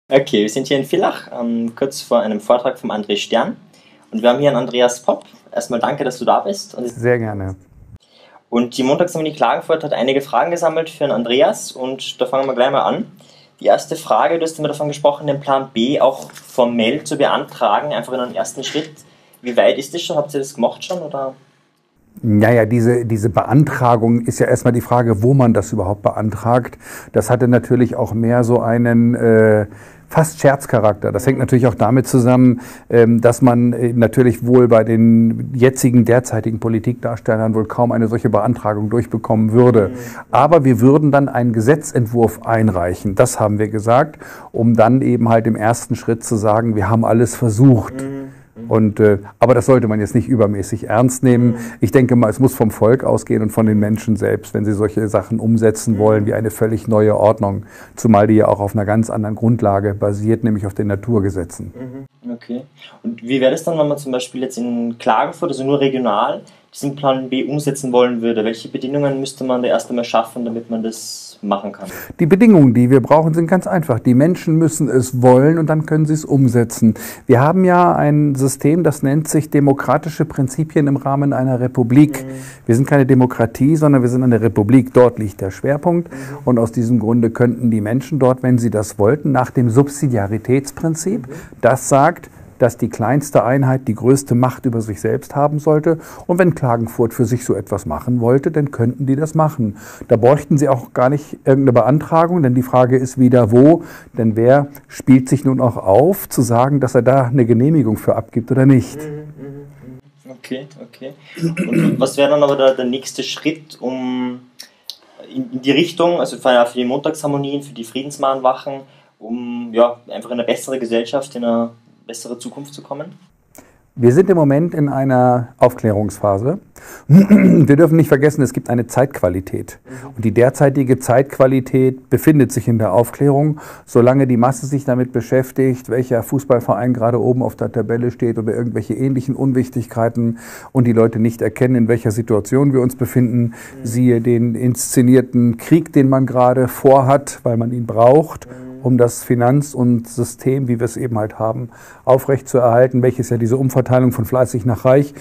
Okay, wir sind hier in Villach, kurz vor einem Vortrag vom André Stern. Und wir haben hier einen Andreas Popp. Erstmal danke, dass du da bist. Sehr gerne. Und die Montagsharmonie Klagenfurt hat einige Fragen gesammelt für den Andreas. Und da fangen wir gleich mal an. Die erste Frage, du hast immer davon gesprochen, den Plan B auch formell zu beantragen, einfach in einem ersten Schritt. Wie weit ist das schon? Habt ihr das gemacht schon? Oder? Naja, diese Beantragung ist ja erstmal die Frage, wo man das überhaupt beantragt. Das hatte natürlich auch mehr so einen fast Scherzcharakter. Das hängt natürlich auch damit zusammen, dass man natürlich wohl bei den derzeitigen Politikdarstellern wohl kaum eine solche Beantragung durchbekommen würde. Aber wir würden dann einen Gesetzentwurf einreichen, das haben wir gesagt, um dann eben halt im ersten Schritt zu sagen, wir haben alles versucht. Aber das sollte man jetzt nicht übermäßig ernst nehmen. Ich denke mal, es muss vom Volk ausgehen und von den Menschen selbst, wenn sie solche Sachen umsetzen wollen, wie eine völlig neue Ordnung. Zumal die ja auch auf einer ganz anderen Grundlage basiert, nämlich auf den Naturgesetzen. Okay. Und wie wäre das dann, wenn man zum Beispiel jetzt in Klagenfurt, also nur regional, diesen Plan B umsetzen wollen würde? Welche Bedingungen müsste man da erst einmal schaffen, damit man das machen kann? Die Bedingungen, die wir brauchen, sind ganz einfach. Die Menschen müssen es wollen und dann können sie es umsetzen. Wir haben ja ein System, das nennt sich demokratische Prinzipien im Rahmen einer Republik. Wir sind keine Demokratie, sondern wir sind eine Republik. Dort liegt der Schwerpunkt und aus diesem Grunde könnten die Menschen dort, wenn sie das wollten, nach dem Subsidiaritätsprinzip, das sagt, dass die kleinste Einheit die größte Macht über sich selbst haben sollte. Und wenn Klagenfurt für sich so etwas machen wollte, dann könnten die das machen. Da bräuchten sie auch gar nicht irgendeine Beantragung, denn die Frage ist wieder wo. Denn wer spielt sich nun auch auf, zu sagen, dass er da eine Genehmigung für abgibt oder nicht? Okay. Und was wäre dann aber der nächste Schritt, um in die Richtung, also für die Montagsharmonien, für die Friedensmahnwachen, um einfach in eine bessere Gesellschaft, in eine bessere Zukunft zu kommen? Wir sind im Moment in einer Aufklärungsphase. Wir dürfen nicht vergessen, es gibt eine Zeitqualität. Und die derzeitige Zeitqualität befindet sich in der Aufklärung. Solange die Masse sich damit beschäftigt, welcher Fußballverein gerade oben auf der Tabelle steht oder irgendwelche ähnlichen Unwichtigkeiten und die Leute nicht erkennen, in welcher Situation wir uns befinden, siehe den inszenierten Krieg, den man gerade vorhat, weil man ihn braucht, um das Finanz- und System, wie wir es eben halt haben, aufrechtzuerhalten, welches ja diese Umverteilung von fleißig nach reich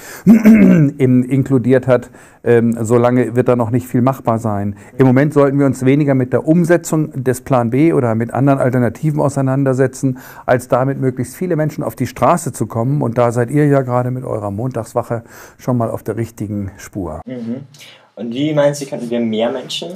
inkludiert hat, solange wird da noch nicht viel machbar sein. Im Moment sollten wir uns weniger mit der Umsetzung des Plan B oder mit anderen Alternativen auseinandersetzen, als damit möglichst viele Menschen auf die Straße zu kommen. Und da seid ihr ja gerade mit eurer Montagswache schon mal auf der richtigen Spur. Und wie meinen Sie, könnten wir mehr Menschen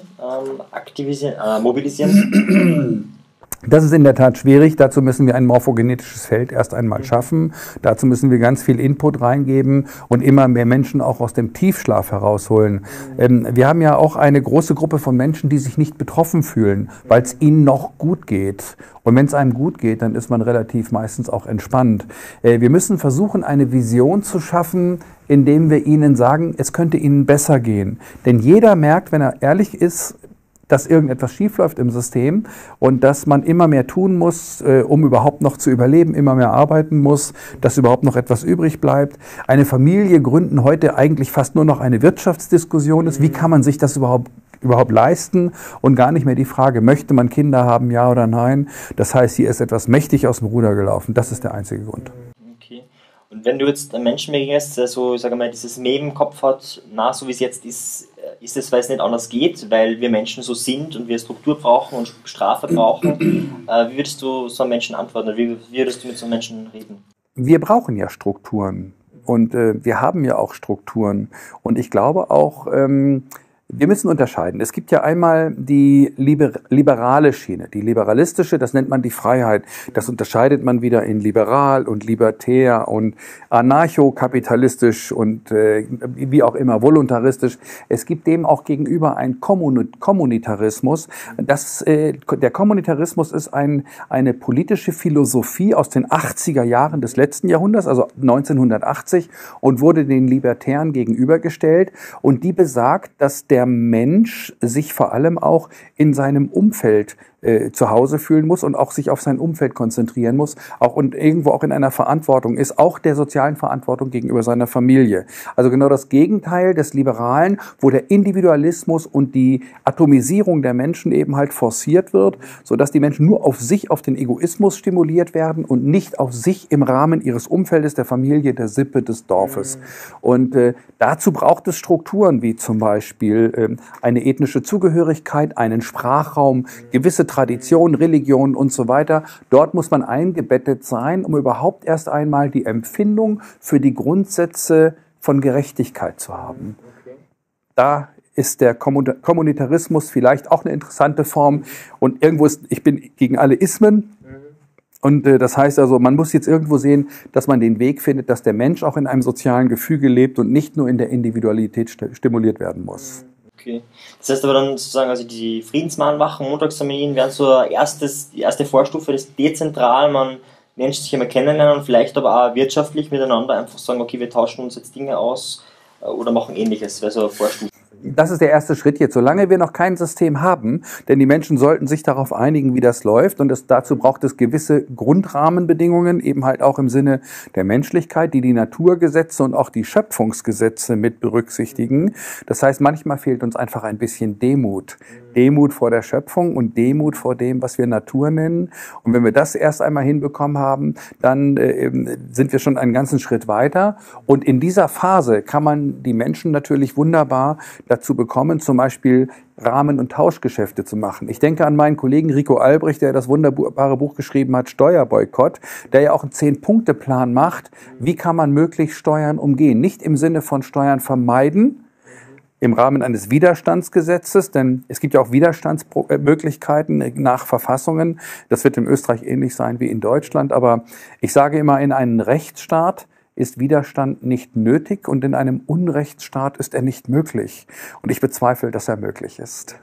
mobilisieren? Das ist in der Tat schwierig. Dazu müssen wir ein morphogenetisches Feld erst einmal schaffen. Dazu müssen wir ganz viel Input reingeben und immer mehr Menschen auch aus dem Tiefschlaf herausholen. Wir haben ja auch eine große Gruppe von Menschen, die sich nicht betroffen fühlen, weil es ihnen noch gut geht. Und wenn es einem gut geht, dann ist man relativ meistens auch entspannt. Wir müssen versuchen, eine Vision zu schaffen, indem wir ihnen sagen, es könnte ihnen besser gehen. Denn jeder merkt, wenn er ehrlich ist, dass irgendetwas schiefläuft im System und dass man immer mehr tun muss, um überhaupt noch zu überleben, immer mehr arbeiten muss, dass überhaupt noch etwas übrig bleibt. Eine Familie gründen heute eigentlich fast nur noch eine Wirtschaftsdiskussion ist. Wie kann man sich das überhaupt leisten und gar nicht mehr die Frage, möchte man Kinder haben, ja oder nein? Das heißt, hier ist etwas mächtig aus dem Ruder gelaufen. Das ist der einzige Grund. Okay. Und wenn du jetzt einen Menschen begegnest, der so, sagen wir mal, dieses Mem im Kopf hat, so wie es jetzt ist es, weil es nicht anders geht, weil wir Menschen so sind und wir Struktur brauchen und Strafe brauchen. Wie würdest du so einem Menschen antworten oder wie würdest du mit so einem Menschen reden? Wir brauchen ja Strukturen und wir haben ja auch Strukturen und ich glaube auch, wir müssen unterscheiden. Es gibt ja einmal die liberale Schiene, die liberalistische, das nennt man die Freiheit. Das unterscheidet man wieder in liberal und libertär und anarchokapitalistisch und wie auch immer voluntaristisch. Es gibt dem auch gegenüber einen Kommunitarismus. Der Kommunitarismus ist eine politische Philosophie aus den 80er Jahren des letzten Jahrhunderts, also 1980, und wurde den Libertären gegenübergestellt. Und die besagt, dass der Mensch sich vor allem auch in seinem Umfeld zu Hause fühlen muss und auch sich auf sein Umfeld konzentrieren muss, auch und irgendwo auch in einer Verantwortung ist, auch der sozialen Verantwortung gegenüber seiner Familie. Also genau das Gegenteil des Liberalen, wo der Individualismus und die Atomisierung der Menschen eben halt forciert wird, sodass die Menschen nur auf sich, auf den Egoismus stimuliert werden und nicht auf sich im Rahmen ihres Umfeldes, der Familie, der Sippe, des Dorfes. Und dazu braucht es Strukturen wie zum Beispiel eine ethnische Zugehörigkeit, einen Sprachraum, gewisse Traditionen, Religionen und so weiter. Dort muss man eingebettet sein, um überhaupt erst einmal die Empfindung für die Grundsätze von Gerechtigkeit zu haben. Da ist der Kommunitarismus vielleicht auch eine interessante Form. Und irgendwo ist, ich bin gegen alle Ismen. Und das heißt also, man muss jetzt irgendwo sehen, dass man den Weg findet, dass der Mensch auch in einem sozialen Gefüge lebt und nicht nur in der Individualität stimuliert werden muss. Okay. Das heißt aber dann sozusagen, also die Friedensmahnwachen, Montagszeremonien wären so die erste Vorstufe des Dezentralen, man Menschen sich immer kennenlernen und vielleicht aber auch wirtschaftlich miteinander einfach sagen, okay, wir tauschen uns jetzt Dinge aus oder machen Ähnliches, wäre so eine Vorstufe. Das ist der erste Schritt jetzt, solange wir noch kein System haben, denn die Menschen sollten sich darauf einigen, wie das läuft und dazu braucht es gewisse Grundrahmenbedingungen, eben halt auch im Sinne der Menschlichkeit, die die Naturgesetze und auch die Schöpfungsgesetze mit berücksichtigen. Das heißt, manchmal fehlt uns einfach ein bisschen Demut. Demut vor der Schöpfung und Demut vor dem, was wir Natur nennen. Und wenn wir das erst einmal hinbekommen haben, dann sind wir schon einen ganzen Schritt weiter. Und in dieser Phase kann man die Menschen natürlich wunderbar dazu bekommen, zum Beispiel Rahmen- und Tauschgeschäfte zu machen. Ich denke an meinen Kollegen Rico Albrecht, der das wunderbare Buch geschrieben hat, Steuerboykott, der ja auch einen 10-Punkte-Plan macht, wie kann man möglichst Steuern umgehen. Nicht im Sinne von Steuern vermeiden, im Rahmen eines Widerstandsgesetzes, denn es gibt ja auch Widerstandsmöglichkeiten nach Verfassungen. Das wird in Österreich ähnlich sein wie in Deutschland, aber ich sage immer, in einem Rechtsstaat ist Widerstand nicht nötig und in einem Unrechtsstaat ist er nicht möglich. Und ich bezweifle, dass er möglich ist.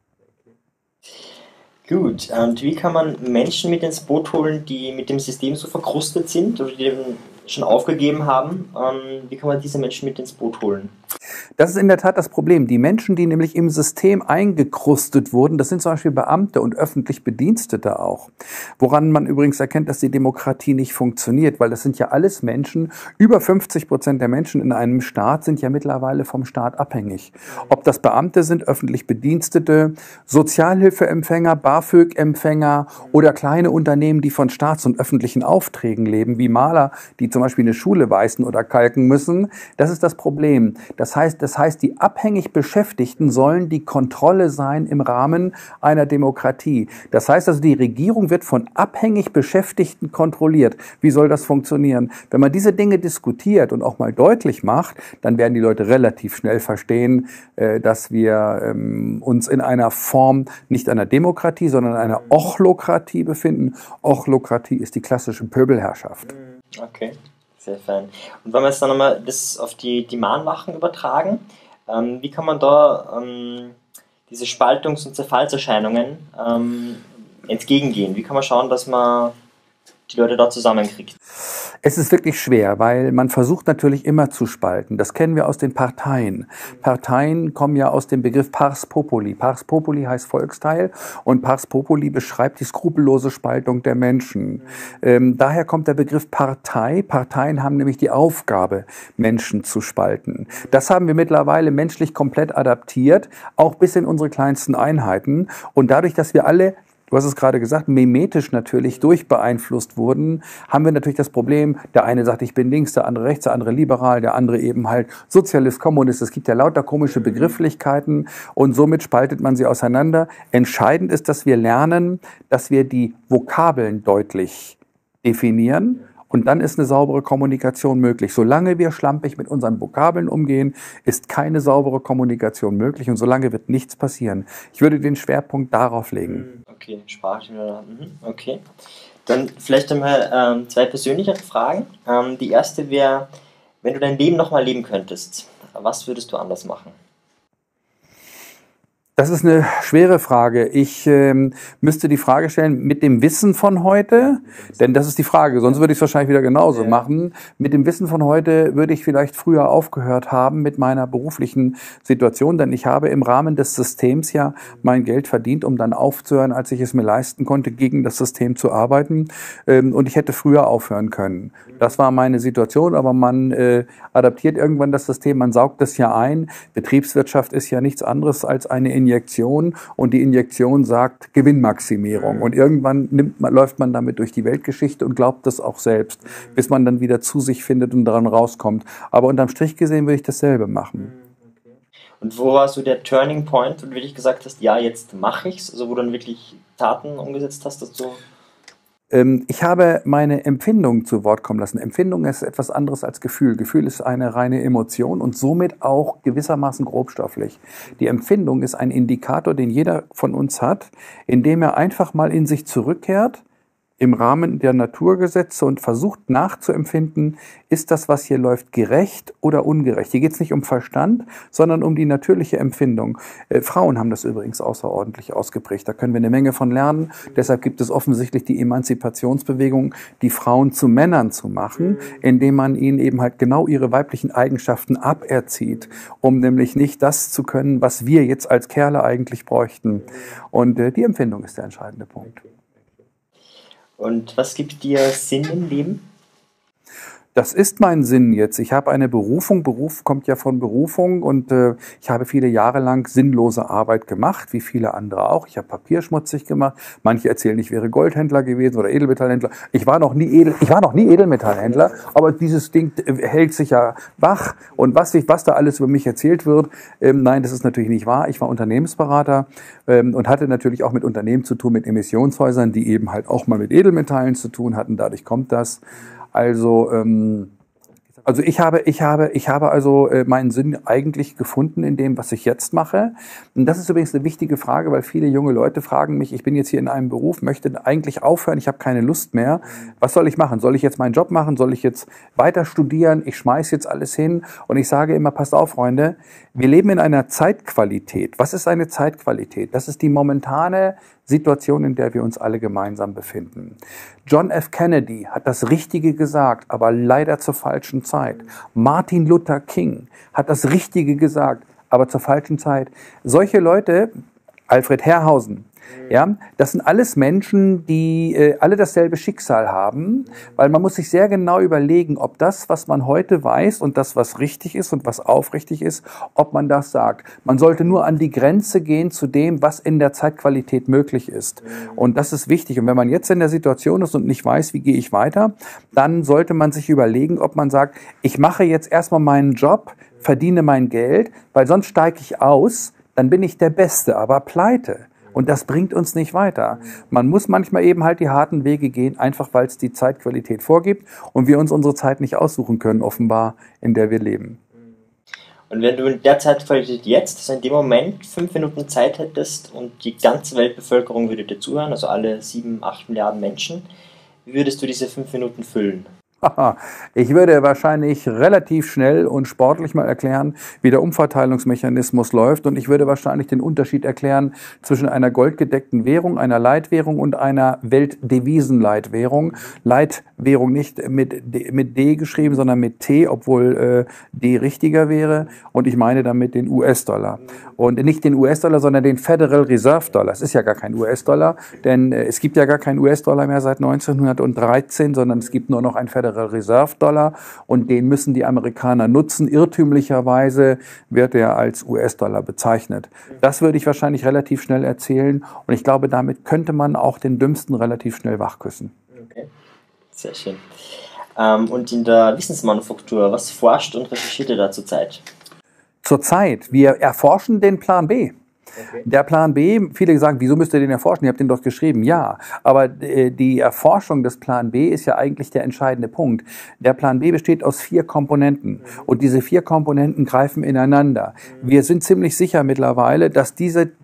Gut, und wie kann man Menschen mit ins Boot holen, die mit dem System so verkrustet sind oder die eben schon aufgegeben haben? Wie kann man diese Menschen mit ins Boot holen? Das ist in der Tat das Problem. Die Menschen, die nämlich im System eingekrustet wurden, das sind zum Beispiel Beamte und öffentlich Bedienstete auch. Woran man übrigens erkennt, dass die Demokratie nicht funktioniert, weil das sind ja alles Menschen, über 50% der Menschen in einem Staat sind ja mittlerweile vom Staat abhängig. Ob das Beamte sind, öffentlich Bedienstete, Sozialhilfeempfänger, BAföG-Empfänger oder kleine Unternehmen, die von Staats- und öffentlichen Aufträgen leben, wie Maler, die zum Beispiel eine Schule weißen oder kalken müssen. Das ist das Problem. Das heißt, die abhängig Beschäftigten sollen die Kontrolle sein im Rahmen einer Demokratie. Das heißt also, die Regierung wird von abhängig Beschäftigten kontrolliert. Wie soll das funktionieren? Wenn man diese Dinge diskutiert und auch mal deutlich macht, dann werden die Leute relativ schnell verstehen, dass wir uns in einer Form nicht einer Demokratie, sondern einer Ochlokratie befinden. Ochlokratie ist die klassische Pöbelherrschaft. Okay. Sehr fein. Und wenn wir jetzt dann nochmal das auf die Mahnwachen übertragen, wie kann man da diese Spaltungs- und Zerfallserscheinungen entgegengehen? Wie kann man schauen, dass man die Leute da zusammenkriegt? Es ist wirklich schwer, weil man versucht natürlich immer zu spalten. Das kennen wir aus den Parteien. Parteien kommen ja aus dem Begriff Pars Populi. Pars Populi heißt Volksteil und Pars Populi beschreibt die skrupellose Spaltung der Menschen. Daher kommt der Begriff Partei. Parteien haben nämlich die Aufgabe, Menschen zu spalten. Das haben wir mittlerweile menschlich komplett adaptiert, auch bis in unsere kleinsten Einheiten. Und dadurch, dass wir alle, du hast es gerade gesagt, mimetisch natürlich durchbeeinflusst wurden, haben wir natürlich das Problem, der eine sagt, ich bin links, der andere rechts, der andere liberal, der andere eben halt Sozialist, Kommunist. Es gibt ja lauter komische Begrifflichkeiten und somit spaltet man sie auseinander. Entscheidend ist, dass wir lernen, dass wir die Vokabeln deutlich definieren. Und dann ist eine saubere Kommunikation möglich. Solange wir schlampig mit unseren Vokabeln umgehen, ist keine saubere Kommunikation möglich und solange wird nichts passieren. Ich würde den Schwerpunkt darauf legen. Okay, Sprache. Okay. Dann vielleicht einmal zwei persönlichere Fragen. Die erste wäre, wenn du dein Leben nochmal leben könntest, was würdest du anders machen? Das ist eine schwere Frage. Ich müsste die Frage stellen, mit dem Wissen von heute, denn das ist die Frage, sonst würde ich es wahrscheinlich wieder genauso machen. Mit dem Wissen von heute würde ich vielleicht früher aufgehört haben mit meiner beruflichen Situation, denn ich habe im Rahmen des Systems ja mein Geld verdient, um dann aufzuhören, als ich es mir leisten konnte, gegen das System zu arbeiten. Und ich hätte früher aufhören können. Das war meine Situation, aber man adaptiert irgendwann das System, man saugt es ja ein. Betriebswirtschaft ist ja nichts anderes als eine Injektion und die Injektion sagt Gewinnmaximierung. Und irgendwann läuft man damit durch die Weltgeschichte und glaubt das auch selbst, bis man dann wieder zu sich findet und daran rauskommt. Aber unterm Strich gesehen würde ich dasselbe machen. Und wo war so der Turning Point, wo du wirklich gesagt hast, ja, jetzt mache ich's, also wo du dann wirklich Taten umgesetzt hast dazu? Ich habe meine Empfindung zu Wort kommen lassen. Empfindung ist etwas anderes als Gefühl. Gefühl ist eine reine Emotion und somit auch gewissermaßen grobstofflich. Die Empfindung ist ein Indikator, den jeder von uns hat, indem er einfach mal in sich zurückkehrt, im Rahmen der Naturgesetze und versucht nachzuempfinden, ist das, was hier läuft, gerecht oder ungerecht. Hier geht es nicht um Verstand, sondern um die natürliche Empfindung. Frauen haben das übrigens außerordentlich ausgeprägt. Da können wir eine Menge von lernen. Deshalb gibt es offensichtlich die Emanzipationsbewegung, die Frauen zu Männern zu machen, indem man ihnen eben halt genau ihre weiblichen Eigenschaften aberzieht, um nämlich nicht das zu können, was wir jetzt als Kerle eigentlich bräuchten. Und die Empfindung ist der entscheidende Punkt. Und was gibt dir Sinn im Leben? Das ist mein Sinn jetzt. Ich habe eine Berufung. Beruf kommt ja von Berufung und ich habe viele Jahre lang sinnlose Arbeit gemacht, wie viele andere auch. Ich habe Papier schmutzig gemacht. Manche erzählen, ich wäre Goldhändler gewesen oder Edelmetallhändler. Ich war noch nie Edelmetallhändler, aber dieses Ding hält sich ja wach. Und was da alles über mich erzählt wird, nein, das ist natürlich nicht wahr. Ich war Unternehmensberater und hatte natürlich auch mit Unternehmen zu tun, mit Emissionshäusern, die eben halt auch mal mit Edelmetallen zu tun hatten. Dadurch kommt das. Also ich habe also meinen Sinn eigentlich gefunden in dem, was ich jetzt mache. Und das ist übrigens eine wichtige Frage, weil viele junge Leute fragen mich, ich bin jetzt hier in einem Beruf, möchte eigentlich aufhören, ich habe keine Lust mehr. Was soll ich machen? Soll ich jetzt meinen Job machen? Soll ich jetzt weiter studieren? Ich schmeiß jetzt alles hin. Und ich sage immer, passt auf, Freunde, wir leben in einer Zeitqualität. Was ist eine Zeitqualität? Das ist die momentane Situation, in der wir uns alle gemeinsam befinden. John F. Kennedy hat das Richtige gesagt, aber leider zur falschen Zeit. Martin Luther King hat das Richtige gesagt, aber zur falschen Zeit. Solche Leute, Alfred Herrhausen, ja, das sind alles Menschen, die alle dasselbe Schicksal haben, weil man muss sich sehr genau überlegen, ob das, was man heute weiß und das, was richtig ist und was aufrichtig ist, ob man das sagt. Man sollte nur an die Grenze gehen zu dem, was in der Zeitqualität möglich ist. Und das ist wichtig. Und wenn man jetzt in der Situation ist und nicht weiß, wie gehe ich weiter, dann sollte man sich überlegen, ob man sagt, ich mache jetzt erstmal meinen Job, verdiene mein Geld, weil sonst steige ich aus, dann bin ich der Beste, aber pleite. Und das bringt uns nicht weiter. Man muss manchmal eben halt die harten Wege gehen, einfach weil es die Zeitqualität vorgibt und wir uns unsere Zeit nicht aussuchen können, offenbar, in der wir leben. Und wenn du in der Zeitqualität jetzt, also in dem Moment, 5 Minuten Zeit hättest und die ganze Weltbevölkerung würde dir zuhören, also alle 7, 8 Milliarden Menschen, wie würdest du diese 5 Minuten füllen? Ich würde wahrscheinlich relativ schnell und sportlich mal erklären, wie der Umverteilungsmechanismus läuft und ich würde wahrscheinlich den Unterschied erklären zwischen einer goldgedeckten Währung, einer Leitwährung und einer Weltdevisenleitwährung. Leitwährung nicht mit D geschrieben, sondern mit T, obwohl D richtiger wäre und ich meine damit den US-Dollar. Und nicht den US-Dollar, sondern den Federal Reserve Dollar. Es ist ja gar kein US-Dollar, denn es gibt ja gar keinen US-Dollar mehr seit 1913, sondern es gibt nur noch ein Federal Reserve Dollar und den müssen die Amerikaner nutzen. Irrtümlicherweise wird er als US-Dollar bezeichnet. Das würde ich wahrscheinlich relativ schnell erzählen und ich glaube, damit könnte man auch den Dümmsten relativ schnell wachküssen. Okay, sehr schön. Und in der Wissensmanufaktur, was forscht und recherchiert ihr da zurzeit? Zurzeit, wir erforschen den Plan B. Okay. Der Plan B, viele sagen, wieso müsst ihr den erforschen? Ihr habt den doch geschrieben. Ja, aber die Erforschung des Plan B ist ja eigentlich der entscheidende Punkt. Der Plan B besteht aus 4 Komponenten und diese 4 Komponenten greifen ineinander. Wir sind ziemlich sicher mittlerweile, dass diese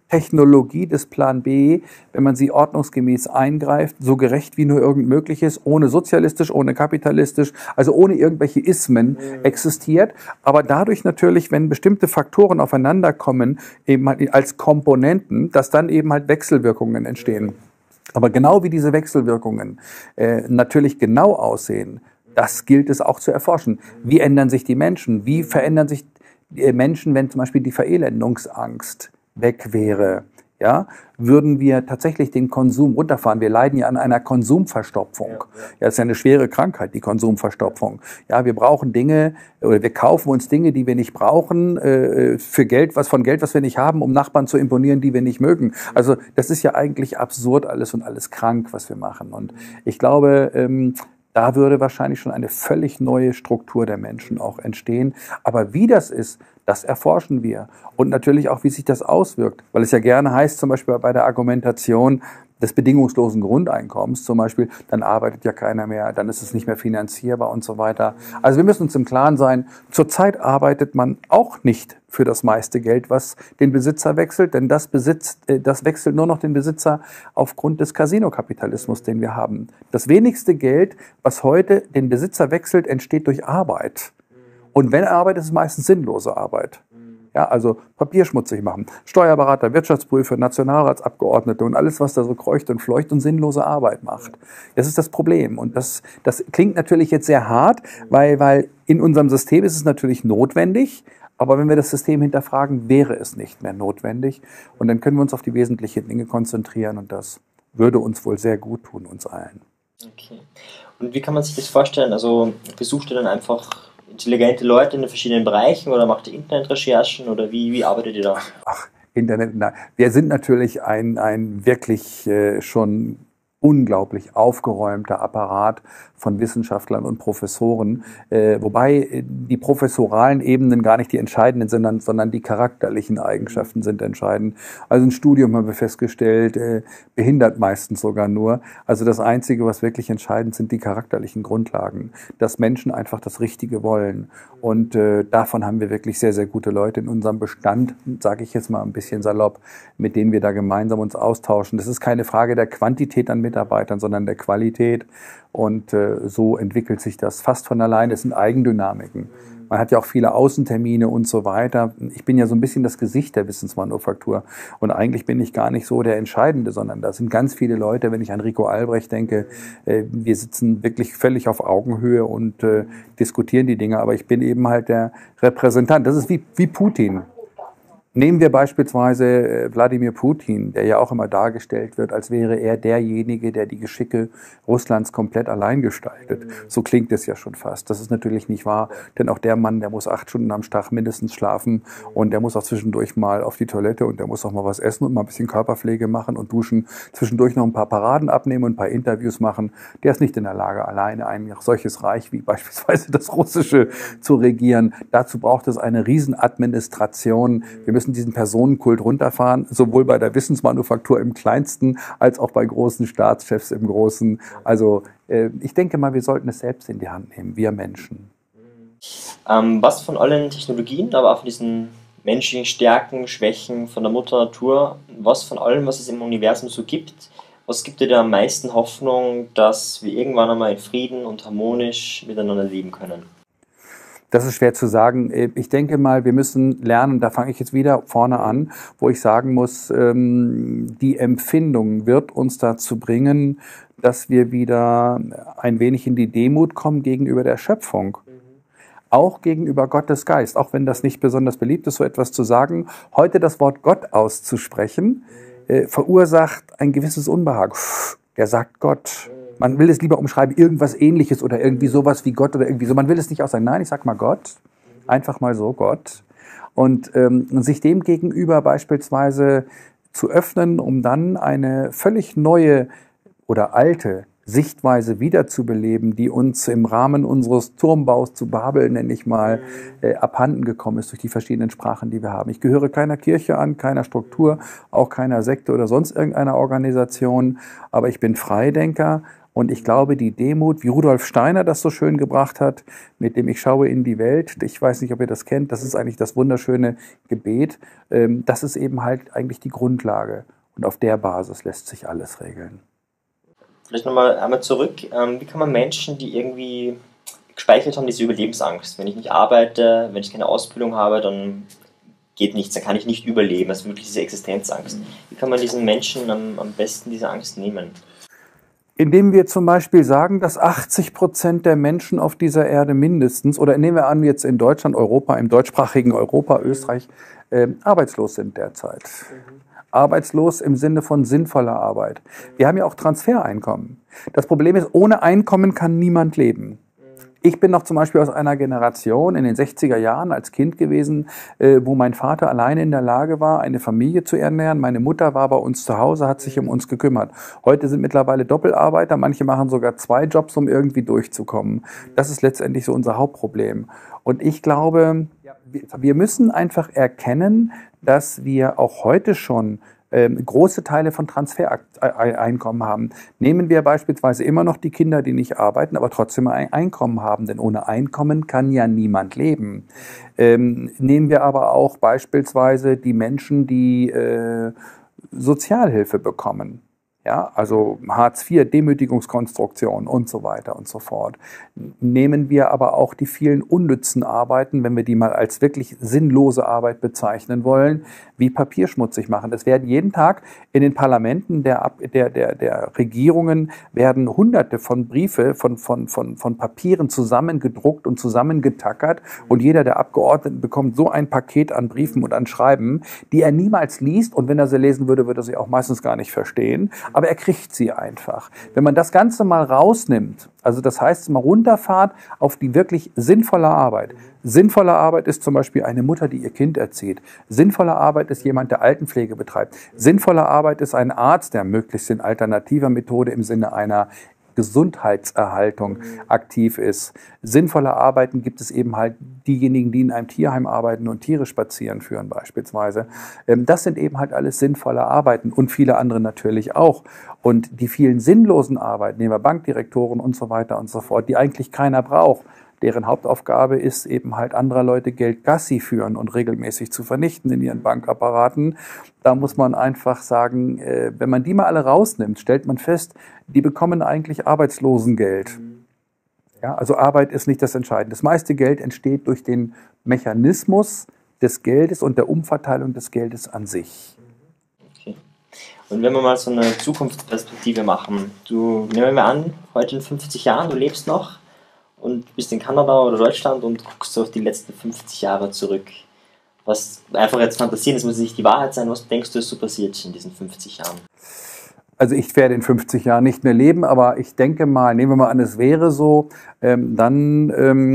Technologie des Plan B, wenn man sie ordnungsgemäß eingreift, so gerecht wie nur irgend möglich ist, ohne sozialistisch, ohne kapitalistisch, also ohne irgendwelche Ismen existiert, aber dadurch natürlich, wenn bestimmte Faktoren aufeinander kommen, eben halt als Komponenten, dass dann eben halt Wechselwirkungen entstehen. Aber genau wie diese Wechselwirkungen natürlich genau aussehen, das gilt es auch zu erforschen. Wie ändern sich die Menschen? Wie verändern sich die Menschen, wenn zum Beispiel die Verelendungsangst weg wäre? Ja, würden wir tatsächlich den Konsum runterfahren? Wir leiden ja an einer Konsumverstopfung. Ja, das ist ja eine schwere Krankheit, die Konsumverstopfung. Ja, wir brauchen Dinge, oder wir kaufen uns Dinge, die wir nicht brauchen, für Geld, was wir nicht haben, um Nachbarn zu imponieren, die wir nicht mögen. Also das ist ja eigentlich absurd alles und alles krank, was wir machen. Und ich glaube, da würde wahrscheinlich schon eine völlig neue Struktur der Menschen auch entstehen. Aber wie das ist, das erforschen wir. Und natürlich auch, wie sich das auswirkt. Weil es ja gerne heißt, zum Beispiel bei der Argumentation des bedingungslosen Grundeinkommens zum Beispiel, dann arbeitet ja keiner mehr, dann ist es nicht mehr finanzierbar und so weiter. Also wir müssen uns im Klaren sein, zurzeit arbeitet man auch nicht für das meiste Geld, was den Besitzer wechselt, denn das wechselt nur noch den Besitzer aufgrund des Casino-Kapitalismus, den wir haben. Das wenigste Geld, was heute den Besitzer wechselt, entsteht durch Arbeit. Und wenn Arbeit, ist es meistens sinnlose Arbeit. Ja, also Papier schmutzig machen, Steuerberater, Wirtschaftsprüfer, Nationalratsabgeordnete und alles, was da so kreucht und fleucht und sinnlose Arbeit macht. Das ist das Problem. Und das klingt natürlich jetzt sehr hart, weil in unserem System ist es natürlich notwendig, aber wenn wir das System hinterfragen, wäre es nicht mehr notwendig. Und dann können wir uns auf die wesentlichen Dinge konzentrieren und das würde uns wohl sehr gut tun, uns allen. Okay. Und wie kann man sich das vorstellen? Also besucht ihr dann einfach intelligente Leute in den verschiedenen Bereichen oder macht ihr Internetrecherchen oder wie arbeitet ihr da? Ach, Internet, nein. Wir sind natürlich ein wirklich schon unglaublich aufgeräumter Apparat von Wissenschaftlern und Professoren, wobei die professoralen Ebenen gar nicht die entscheidenden sind, sondern die charakterlichen Eigenschaften sind entscheidend. Also ein Studium haben wir festgestellt, behindert meistens sogar nur. Also das Einzige, was wirklich entscheidend sind, die charakterlichen Grundlagen, dass Menschen einfach das Richtige wollen. Und davon haben wir wirklich sehr, sehr gute Leute in unserem Bestand, sage ich jetzt mal ein bisschen salopp, mit denen wir da gemeinsam uns austauschen. Das ist keine Frage der Quantität an Mitarbeitern, sondern der Qualität. Und so entwickelt sich das fast von alleine. Es sind Eigendynamiken. Man hat ja auch viele Außentermine und so weiter. Ich bin ja so ein bisschen das Gesicht der Wissensmanufaktur. Und eigentlich bin ich gar nicht so der Entscheidende, sondern da sind ganz viele Leute, wenn ich an Rico Albrecht denke, wir sitzen wirklich völlig auf Augenhöhe und diskutieren die Dinge. Aber ich bin eben halt der Repräsentant. Das ist wie Putin. Nehmen wir beispielsweise Wladimir Putin, der ja auch immer dargestellt wird, als wäre er derjenige, der die Geschicke Russlands komplett allein gestaltet. So klingt es ja schon fast. Das ist natürlich nicht wahr, denn auch der Mann, der muss 8 Stunden am Tag mindestens schlafen und der muss auch zwischendurch mal auf die Toilette und der muss auch mal was essen und mal ein bisschen Körperpflege machen und duschen, zwischendurch noch ein paar Paraden abnehmen und ein paar Interviews machen. Der ist nicht in der Lage, alleine ein solches Reich wie beispielsweise das russische zu regieren. Dazu braucht es eine Riesenadministration. Wir müssen diesen Personenkult runterfahren, sowohl bei der Wissensmanufaktur im Kleinsten als auch bei großen Staatschefs im Großen. Also ich denke mal, wir sollten es selbst in die Hand nehmen, wir Menschen. Was von allen Technologien, aber auch von diesen menschlichen Stärken, Schwächen von der Mutter Natur, was von allem, was es im Universum so gibt, was gibt dir da am meisten Hoffnung, dass wir irgendwann einmal in Frieden und harmonisch miteinander leben können? Das ist schwer zu sagen. Ich denke mal, wir müssen lernen, da fange ich jetzt wieder vorne an, wo ich sagen muss, die Empfindung wird uns dazu bringen, dass wir wieder ein wenig in die Demut kommen gegenüber der Schöpfung. Auch gegenüber Gottes Geist, auch wenn das nicht besonders beliebt ist, so etwas zu sagen. Heute das Wort Gott auszusprechen, verursacht ein gewisses Unbehagen. Der sagt Gott. Man will es lieber umschreiben, irgendwas Ähnliches oder irgendwie sowas wie Gott oder irgendwie so. Man will es nicht auch sagen. Nein, ich sag mal Gott. Einfach mal so Gott. Und sich dem gegenüber beispielsweise zu öffnen, um dann eine völlig neue oder alte Sichtweise wiederzubeleben, die uns im Rahmen unseres Turmbaus zu Babel, nenne ich mal, abhanden gekommen ist durch die verschiedenen Sprachen, die wir haben. Ich gehöre keiner Kirche an, keiner Struktur, auch keiner Sekte oder sonst irgendeiner Organisation, aber ich bin Freidenker Und ich glaube, die Demut, wie Rudolf Steiner das so schön gebracht hat, mit dem ich schaue in die Welt, ich weiß nicht, ob ihr das kennt, das ist eigentlich das wunderschöne Gebet, das ist eben halt eigentlich die Grundlage. Und auf der Basis lässt sich alles regeln. Vielleicht nochmal einmal zurück. Wie kann man Menschen, die irgendwie gespeichert haben, diese Überlebensangst? Wenn ich nicht arbeite, wenn ich keine Ausbildung habe, dann geht nichts, dann kann ich nicht überleben. Das ist wirklich diese Existenzangst. Wie kann man diesen Menschen am besten diese Angst nehmen? Indem wir zum Beispiel sagen, dass 80% der Menschen auf dieser Erde mindestens, oder nehmen wir an, jetzt in Deutschland, Europa, im deutschsprachigen Europa, Österreich, arbeitslos sind derzeit. Arbeitslos im Sinne von sinnvoller Arbeit. Wir haben ja auch Transfereinkommen. Das Problem ist, ohne Einkommen kann niemand leben. Ich bin noch zum Beispiel aus einer Generation in den 60er Jahren als Kind gewesen, wo mein Vater alleine in der Lage war, eine Familie zu ernähren. Meine Mutter war bei uns zu Hause, hat sich um uns gekümmert. Heute sind mittlerweile Doppelarbeiter, manche machen sogar 2 Jobs, um irgendwie durchzukommen. Das ist letztendlich so unser Hauptproblem. Und ich glaube, wir müssen einfach erkennen, dass wir auch heute schon große Teile von Transfereinkommen haben. Nehmen wir beispielsweise immer noch die Kinder, die nicht arbeiten, aber trotzdem ein Einkommen haben, denn ohne Einkommen kann ja niemand leben. Nehmen wir aber auch beispielsweise die Menschen, die Sozialhilfe bekommen. Ja, also Hartz IV, Demütigungskonstruktion und so weiter und so fort. Nehmen wir aber auch die vielen unnützen Arbeiten, wenn wir die mal als wirklich sinnlose Arbeit bezeichnen wollen, wie papierschmutzig machen. Es werden jeden Tag in den Parlamenten der Regierungen werden Hunderte von Briefe, von Papieren zusammengedruckt und zusammengetackert und jeder der Abgeordneten bekommt so ein Paket an Briefen und an Schreiben, die er niemals liest und wenn er sie lesen würde, würde er sie auch meistens gar nicht verstehen. Aber er kriegt sie einfach. Wenn man das Ganze mal rausnimmt, also das heißt mal runterfahrt auf die wirklich sinnvolle Arbeit. Sinnvolle Arbeit ist zum Beispiel eine Mutter, die ihr Kind erzieht. Sinnvolle Arbeit ist jemand, der Altenpflege betreibt. Sinnvolle Arbeit ist ein Arzt, der möglichst in alternativer Methode im Sinne einer Gesundheitserhaltung aktiv ist. Sinnvolle Arbeiten gibt es eben halt diejenigen, die in einem Tierheim arbeiten und Tiere spazieren führen beispielsweise. Das sind eben halt alles sinnvolle Arbeiten und viele andere natürlich auch. Und die vielen sinnlosen Arbeiten, nehmen wir Bankdirektoren und so weiter und so fort, die eigentlich keiner braucht, deren Hauptaufgabe ist eben halt anderer Leute Geld Gassi führen und regelmäßig zu vernichten in ihren Bankapparaten. Da muss man einfach sagen, wenn man die mal alle rausnimmt, stellt man fest, die bekommen eigentlich Arbeitslosengeld. Ja, also Arbeit ist nicht das Entscheidende. Das meiste Geld entsteht durch den Mechanismus des Geldes und der Umverteilung des Geldes an sich. Okay. Und wenn wir mal so eine Zukunftsperspektive machen, nehmen wir mal an, heute in 50 Jahren, du lebst noch, und bist in Kanada oder Deutschland und guckst auf die letzten 50 Jahre zurück. Was einfach jetzt fantasieren, es muss nicht die Wahrheit sein, was denkst du, ist so passiert in diesen 50 Jahren? Also ich werde in 50 Jahren nicht mehr leben, aber ich denke mal, nehmen wir mal an, es wäre so, dann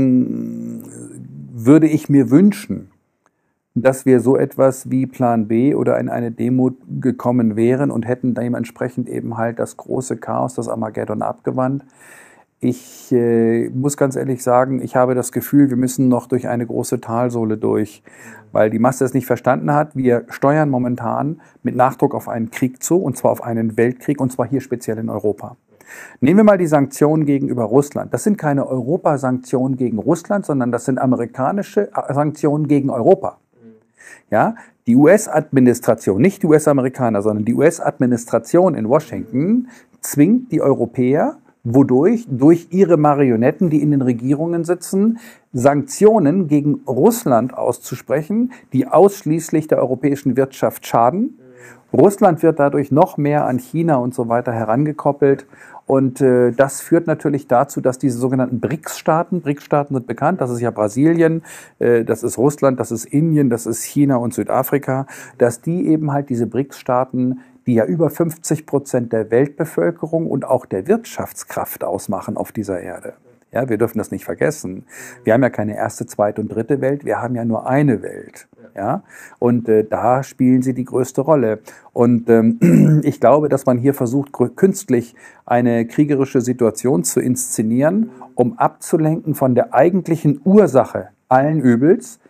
würde ich mir wünschen, dass wir so etwas wie Plan B oder in eine Demut gekommen wären und hätten dementsprechend eben halt das große Chaos, das Armageddon abgewandt. Ich muss ganz ehrlich sagen, ich habe das Gefühl, wir müssen noch durch eine große Talsohle durch, weil die Masse es nicht verstanden hat. Wir steuern momentan mit Nachdruck auf einen Krieg zu, und zwar auf einen Weltkrieg, und zwar hier speziell in Europa. Nehmen wir mal die Sanktionen gegenüber Russland. Das sind keine Europasanktionen gegen Russland, sondern das sind amerikanische Sanktionen gegen Europa. Ja, die US-Administration, nicht die US-Amerikaner, sondern die US-Administration in Washington zwingt die Europäer, wodurch? Durch ihre Marionetten, die in den Regierungen sitzen, Sanktionen gegen Russland auszusprechen, die ausschließlich der europäischen Wirtschaft schaden. Russland wird dadurch noch mehr an China und so weiter herangekoppelt. Und das führt natürlich dazu, dass diese sogenannten BRICS-Staaten sind bekannt, das ist ja Brasilien, das ist Russland, das ist Indien, das ist China und Südafrika, dass die eben halt diese BRICS-Staaten, die ja über 50% der Weltbevölkerung und auch der Wirtschaftskraft ausmachen auf dieser Erde. Ja, wir dürfen das nicht vergessen. Wir haben ja keine erste, zweite und dritte Welt, wir haben ja nur eine Welt. Ja? Und da spielen sie die größte Rolle. Und ich glaube, dass man hier versucht, künstlich eine kriegerische Situation zu inszenieren, um abzulenken von der eigentlichen Ursache allen Übels.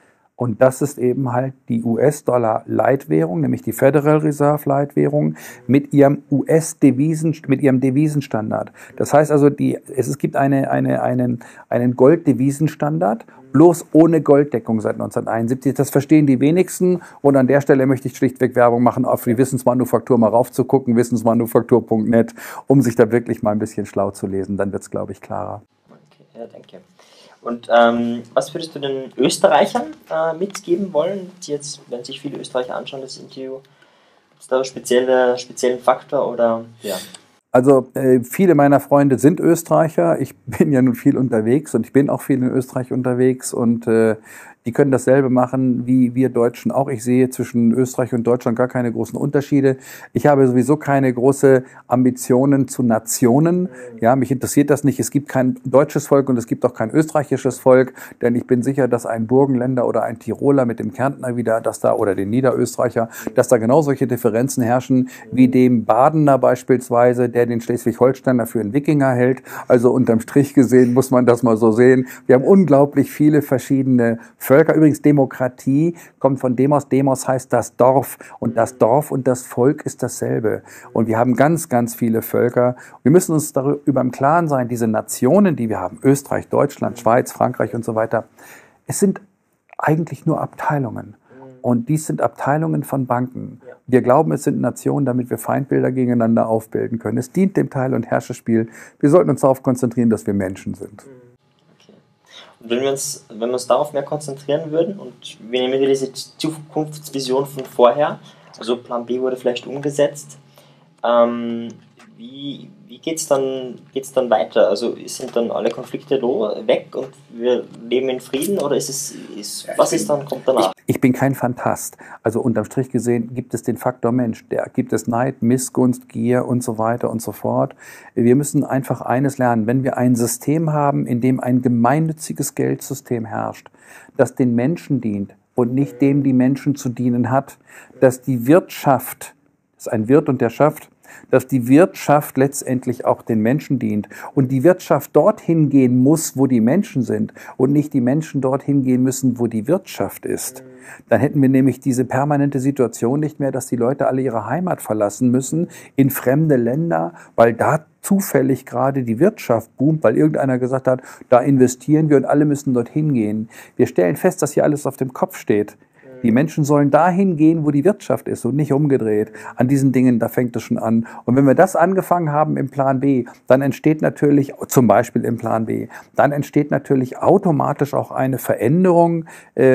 Und das ist eben halt die US-Dollar-Leitwährung, nämlich die Federal Reserve-Leitwährung mit ihrem mit ihrem Devisenstandard. Das heißt also, es gibt einen Gold-Devisenstandard, bloß ohne Golddeckung seit 1971. Das verstehen die wenigsten. Und an der Stelle möchte ich schlichtweg Werbung machen, auf die Wissensmanufaktur mal raufzugucken, wissensmanufaktur.net, um sich da wirklich mal ein bisschen schlau zu lesen. Dann wird es, glaube ich, klarer. Okay, ja, danke. Und was würdest du den Österreichern mitgeben wollen, die jetzt, wenn sich viele Österreicher anschauen, das Interview, gibt es da einen speziellen Faktor oder ja? Also viele meiner Freunde sind Österreicher. Ich bin ja nun viel unterwegs und ich bin auch viel in Österreich unterwegs und die können dasselbe machen wie wir Deutschen auch. Ich sehe zwischen Österreich und Deutschland gar keine großen Unterschiede. Ich habe sowieso keine große Ambitionen zu Nationen. Ja, mich interessiert das nicht. Es gibt kein deutsches Volk und es gibt auch kein österreichisches Volk, denn ich bin sicher, dass ein Burgenländer oder ein Tiroler mit dem Kärntner oder den Niederösterreicher, dass da genau solche Differenzen herrschen wie dem Badener beispielsweise, der den Schleswig-Holsteiner für einen Wikinger hält. Also unterm Strich gesehen muss man das mal so sehen. Wir haben unglaublich viele verschiedene Völker. Übrigens, Demokratie kommt von Demos. Demos heißt das Dorf. Und das Dorf und das Volk ist dasselbe. Und wir haben ganz, ganz viele Völker. Wir müssen uns darüber im Klaren sein, diese Nationen, die wir haben, Österreich, Deutschland, Schweiz, Frankreich und so weiter, es sind eigentlich nur Abteilungen. Und dies sind Abteilungen von Banken. Wir glauben, es sind Nationen, damit wir Feindbilder gegeneinander aufbilden können. Es dient dem Teil- und Herrscherspiel. Wir sollten uns darauf konzentrieren, dass wir Menschen sind. Und wenn wir uns darauf mehr konzentrieren würden und wir nehmen wieder diese Zukunftsvision von vorher, also Plan B wurde vielleicht umgesetzt, wie geht's dann weiter? Also sind dann alle Konflikte weg und wir leben in Frieden oder kommt danach? Ich bin kein Fantast. Also unterm Strich gesehen gibt es den Faktor Mensch. Gibt es Neid, Missgunst, Gier und so weiter und so fort. Wir müssen einfach eines lernen. Wenn wir ein System haben, in dem ein gemeinnütziges Geldsystem herrscht, das den Menschen dient und nicht dem die Menschen zu dienen hat, dass die Wirtschaft, das ist ein Wirt und der schafft, dass die Wirtschaft letztendlich auch den Menschen dient und die Wirtschaft dorthin gehen muss, wo die Menschen sind und nicht die Menschen dorthin gehen müssen, wo die Wirtschaft ist. Dann hätten wir nämlich diese permanente Situation nicht mehr, dass die Leute alle ihre Heimat verlassen müssen in fremde Länder, weil da zufällig gerade die Wirtschaft boomt, weil irgendeiner gesagt hat, da investieren wir und alle müssen dorthin gehen. Wir stellen fest, dass hier alles auf dem Kopf steht. Die Menschen sollen dahin gehen, wo die Wirtschaft ist und nicht umgedreht. An diesen Dingen, da fängt es schon an. Und wenn wir das angefangen haben im Plan B, dann entsteht natürlich, zum Beispiel im Plan B, dann entsteht natürlich automatisch auch eine Veränderung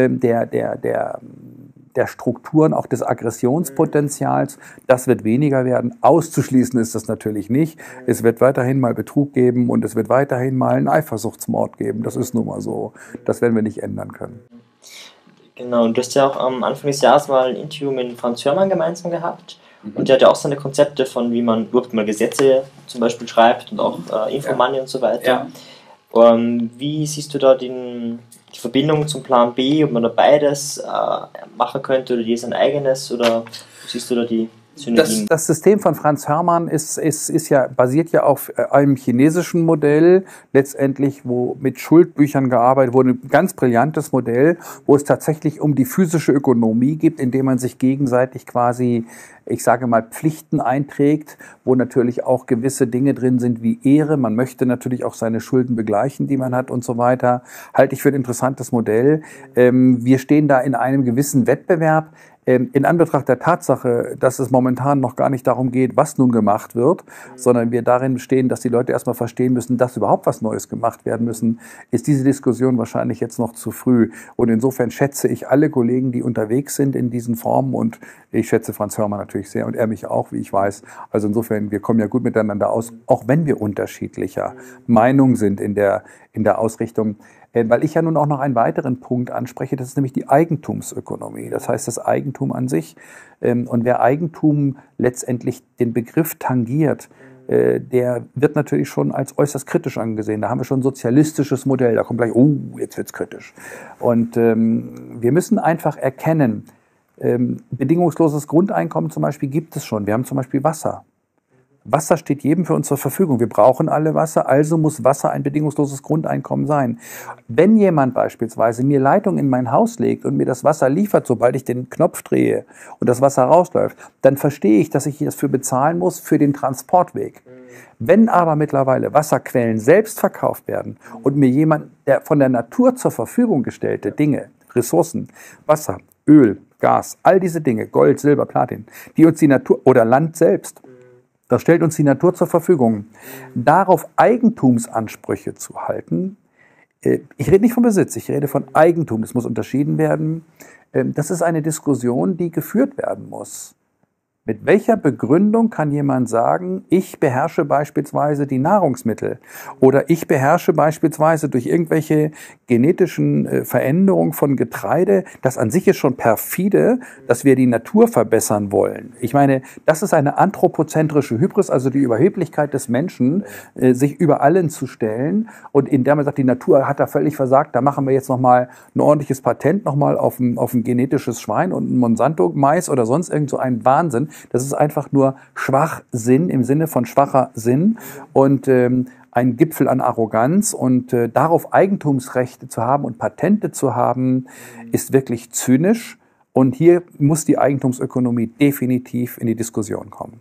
der Strukturen, auch des Aggressionspotenzials. Das wird weniger werden. Auszuschließen ist das natürlich nicht. Es wird weiterhin mal Betrug geben und es wird weiterhin mal einen Eifersuchtsmord geben. Das ist nun mal so. Das werden wir nicht ändern können. Genau, und du hast ja auch am Anfang des Jahres mal ein Interview mit Franz Hörmann gemeinsam gehabt. Und der hat ja auch seine Konzepte von, wie man überhaupt mal Gesetze zum Beispiel schreibt und auch Infomoney und so weiter. Ja. Wie siehst du da die Verbindung zum Plan B, ob man da beides machen könnte oder jedes ein eigenes, oder siehst du da die Synergien? Das System von Franz Hörmann basiert ja auf einem chinesischen Modell, letztendlich, wo mit Schuldbüchern gearbeitet wurde. Ein ganz brillantes Modell, wo es tatsächlich um die physische Ökonomie geht, indem man sich gegenseitig quasi, ich sage mal, Pflichten einträgt, wo natürlich auch gewisse Dinge drin sind wie Ehre. Man möchte natürlich auch seine Schulden begleichen, die man hat und so weiter. Halte ich für ein interessantes Modell. Wir stehen da in einem gewissen Wettbewerb. In Anbetracht der Tatsache, dass es momentan noch gar nicht darum geht, was nun gemacht wird, sondern wir darin bestehen, dass die Leute erstmal verstehen müssen, dass überhaupt was Neues gemacht werden müssen, ist diese Diskussion wahrscheinlich jetzt noch zu früh. Und insofern schätze ich alle Kollegen, die unterwegs sind in diesen Formen, und ich schätze Franz Hörmann natürlich sehr und er mich auch, wie ich weiß. Also insofern, wir kommen ja gut miteinander aus, auch wenn wir unterschiedlicher Meinung sind in der Ausrichtung. Weil ich ja nun auch noch einen weiteren Punkt anspreche, das ist nämlich die Eigentumsökonomie. Das heißt, das Eigentum an sich. Und wer Eigentum letztendlich den Begriff tangiert, der wird natürlich schon als äußerst kritisch angesehen. Da haben wir schon ein sozialistisches Modell. Da kommt gleich, jetzt wird's kritisch. Und wir müssen einfach erkennen, bedingungsloses Grundeinkommen zum Beispiel gibt es schon. Wir haben zum Beispiel Wasser. Wasser steht jedem für uns zur Verfügung. Wir brauchen alle Wasser, also muss Wasser ein bedingungsloses Grundeinkommen sein. Wenn jemand beispielsweise mir Leitung in mein Haus legt und mir das Wasser liefert, sobald ich den Knopf drehe und das Wasser rausläuft, dann verstehe ich, dass ich dafür bezahlen muss für den Transportweg. Wenn aber mittlerweile Wasserquellen selbst verkauft werden und mir jemand, der von der Natur zur Verfügung gestellte Dinge, Ressourcen, Wasser, Öl, Gas, all diese Dinge, Gold, Silber, Platin, die uns die Natur oder Land selbst, das stellt uns die Natur zur Verfügung. Darauf Eigentumsansprüche zu halten, ich rede nicht von Besitz, ich rede von Eigentum, das muss unterschieden werden. Das ist eine Diskussion, die geführt werden muss. Mit welcher Begründung kann jemand sagen, ich beherrsche beispielsweise die Nahrungsmittel oder ich beherrsche beispielsweise durch irgendwelche genetischen Veränderungen von Getreide, das an sich ist schon perfide, dass wir die Natur verbessern wollen. Ich meine, das ist eine anthropozentrische Hybris, also die Überheblichkeit des Menschen, sich über allen zu stellen und in der man sagt, die Natur hat da völlig versagt, da machen wir jetzt nochmal ein ordentliches Patent nochmal auf ein genetisches Schwein und ein Monsanto-Mais oder sonst irgend so ein Wahnsinn. Das ist einfach nur Schwachsinn im Sinne von schwacher Sinn und ein Gipfel an Arroganz und darauf Eigentumsrechte zu haben und Patente zu haben, ist wirklich zynisch und hier muss die Eigentumsökonomie definitiv in die Diskussion kommen.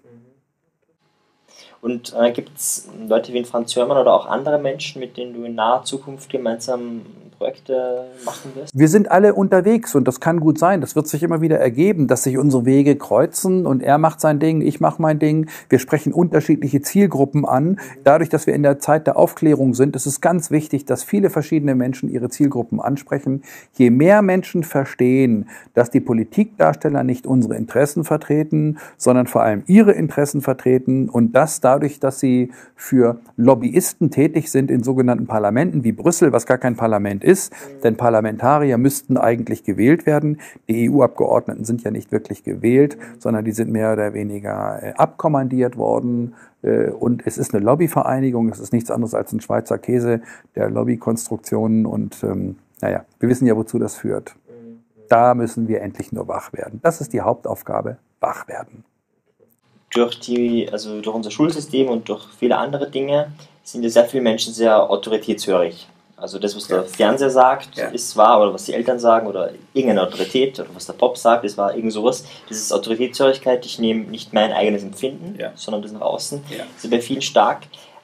Und gibt es Leute wie Franz Hörmann oder auch andere Menschen, mit denen du in naher Zukunft gemeinsam Projekte machen wirst? Wir sind alle unterwegs und das kann gut sein. Das wird sich immer wieder ergeben, dass sich unsere Wege kreuzen und er macht sein Ding, ich mache mein Ding. Wir sprechen unterschiedliche Zielgruppen an. Dadurch, dass wir in der Zeit der Aufklärung sind, ist es ganz wichtig, dass viele verschiedene Menschen ihre Zielgruppen ansprechen. Je mehr Menschen verstehen, dass die Politikdarsteller nicht unsere Interessen vertreten, sondern vor allem ihre Interessen vertreten und das dadurch, dass sie für Lobbyisten tätig sind in sogenannten Parlamenten wie Brüssel, was gar kein Parlament ist, denn Parlamentarier müssten eigentlich gewählt werden. Die EU-Abgeordneten sind ja nicht wirklich gewählt, sondern die sind mehr oder weniger abkommandiert worden. Und es ist eine Lobbyvereinigung, es ist nichts anderes als ein Schweizer Käse der Lobbykonstruktionen. Und naja, wir wissen ja, wozu das führt. Da müssen wir endlich nur wach werden. Das ist die Hauptaufgabe, wach werden. Durch unser Schulsystem und durch viele andere Dinge sind ja sehr viele Menschen sehr autoritätshörig. Also das, was der Fernseher sagt, ist wahr, oder was die Eltern sagen, oder irgendeine Autorität, oder was der Pop sagt, ist wahr, irgend sowas. Das ist Autoritätshörigkeit, ich nehme nicht mein eigenes Empfinden, sondern das nach außen. Das ist bei vielen stark.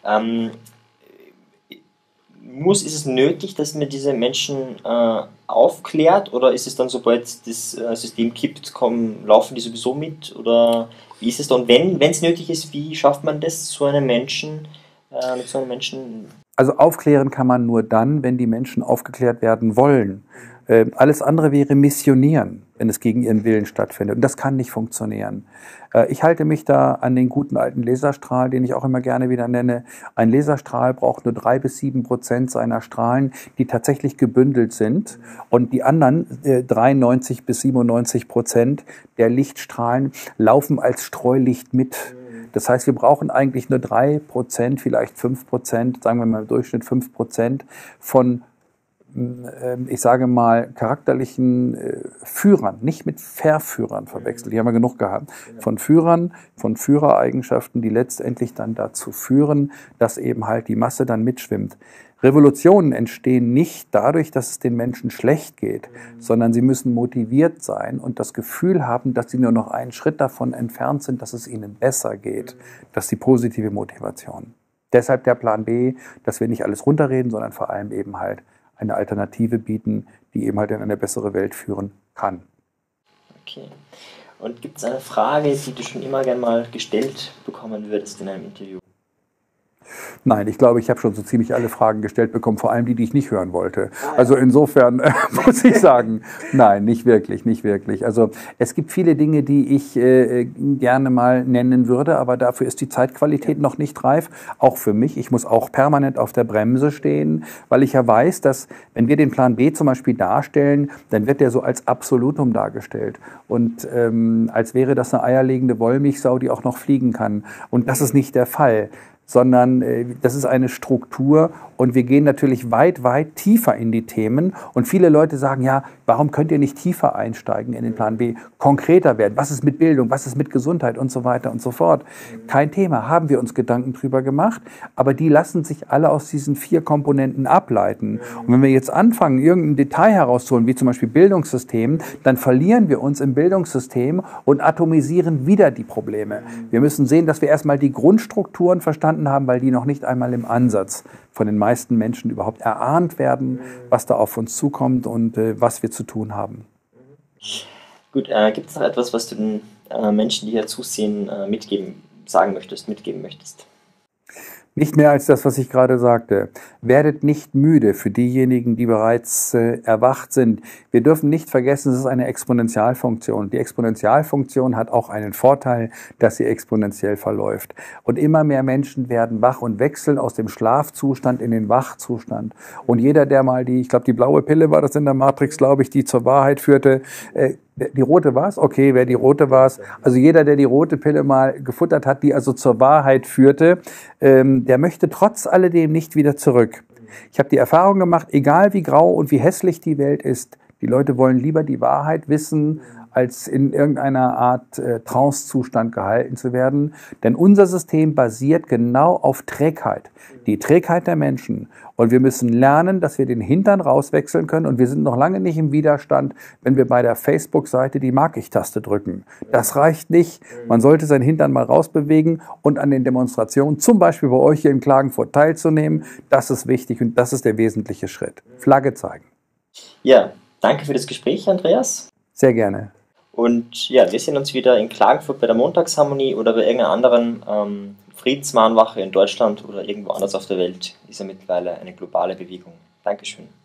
Ist es nötig, dass man diese Menschen aufklärt, oder ist es dann, sobald das System kippt, laufen die sowieso mit, oder wie ist es dann? Und wenn es nötig ist, wie schafft man das, mit so einem Menschen? Also aufklären kann man nur dann, wenn die Menschen aufgeklärt werden wollen. Alles andere wäre missionieren, wenn es gegen ihren Willen stattfindet. Und das kann nicht funktionieren. Ich halte mich da an den guten alten Laserstrahl, den ich auch immer gerne wieder nenne. Ein Laserstrahl braucht nur 3 bis 7% seiner Strahlen, die tatsächlich gebündelt sind. Und die anderen 93 bis 97% der Lichtstrahlen laufen als Streulicht mit. Das heißt, wir brauchen eigentlich nur 3%, vielleicht 5%, sagen wir mal im Durchschnitt 5% von, ich sage mal, charakterlichen Führern, nicht mit Verführern verwechselt, die haben wir genug gehabt, von Führern, von Führereigenschaften, die letztendlich dann dazu führen, dass eben halt die Masse dann mitschwimmt. Revolutionen entstehen nicht dadurch, dass es den Menschen schlecht geht, sondern sie müssen motiviert sein und das Gefühl haben, dass sie nur noch einen Schritt davon entfernt sind, dass es ihnen besser geht. Das ist die positive Motivation. Deshalb der Plan B, dass wir nicht alles runterreden, sondern vor allem eben halt eine Alternative bieten, die eben halt in eine bessere Welt führen kann. Okay. Und gibt es eine Frage, die du schon immer gerne mal gestellt bekommen würdest in einem Interview? Nein, ich glaube, ich habe schon so ziemlich alle Fragen gestellt bekommen, vor allem die, die ich nicht hören wollte. Also insofern muss ich sagen, nein, nicht wirklich, nicht wirklich. Also es gibt viele Dinge, die ich gerne mal nennen würde, aber dafür ist die Zeitqualität noch nicht reif, auch für mich. Ich muss auch permanent auf der Bremse stehen, weil ich ja weiß, dass wenn wir den Plan B zum Beispiel darstellen, dann wird der so als Absolutum dargestellt und als wäre das eine eierlegende Wollmilchsau, die auch noch fliegen kann. Und das ist nicht der Fall. sondern das ist eine Struktur und wir gehen natürlich weit, weit tiefer in die Themen. Und viele Leute sagen, ja, warum könnt ihr nicht tiefer einsteigen in den Plan B, konkreter werden? Was ist mit Bildung, was ist mit Gesundheit und so weiter und so fort? Kein Thema, haben wir uns Gedanken drüber gemacht, aber die lassen sich alle aus diesen 4 Komponenten ableiten. Und wenn wir jetzt anfangen, irgendein Detail herauszuholen, wie zum Beispiel Bildungssystem, dann verlieren wir uns im Bildungssystem und atomisieren wieder die Probleme. Wir müssen sehen, dass wir erstmal die Grundstrukturen verstanden haben, weil die noch nicht einmal im Ansatz von den meisten Menschen überhaupt erahnt werden, was da auf uns zukommt und was wir zu tun haben. Gut, gibt es noch etwas, was du den Menschen, die hier zusehen, mitgeben möchtest? Nicht mehr als das, was ich gerade sagte. Werdet nicht müde für diejenigen, die bereits erwacht sind. Wir dürfen nicht vergessen, es ist eine Exponentialfunktion. Die Exponentialfunktion hat auch einen Vorteil, dass sie exponentiell verläuft. Und immer mehr Menschen werden wach und wechseln aus dem Schlafzustand in den Wachzustand. Und jeder, der mal die blaue Pille war das in der Matrix, glaube ich, die zur Wahrheit führte, die rote war es? Okay, wer die rote war es. Also jeder, der die rote Pille mal gefuttert hat, die also zur Wahrheit führte, der möchte trotz alledem nicht wieder zurück. Ich habe die Erfahrung gemacht, egal wie grau und wie hässlich die Welt ist, die Leute wollen lieber die Wahrheit wissen, als in irgendeiner Art Trancezustand gehalten zu werden. Denn unser System basiert genau auf Trägheit. Die Trägheit der Menschen. Und wir müssen lernen, dass wir den Hintern rauswechseln können. Und wir sind noch lange nicht im Widerstand, wenn wir bei der Facebook-Seite die Mag-ich-Taste drücken. Das reicht nicht. Man sollte seinen Hintern mal rausbewegen und an den Demonstrationen, zum Beispiel bei euch hier in Klagenfurt, teilzunehmen. Das ist wichtig und das ist der wesentliche Schritt. Flagge zeigen. Ja, danke für das Gespräch, Andreas. Sehr gerne. Und ja, wir sehen uns wieder in Klagenfurt bei der Montagsharmonie oder bei irgendeiner anderen Friedensmahnwache in Deutschland oder irgendwo anders auf der Welt. Ist ja mittlerweile eine globale Bewegung. Dankeschön.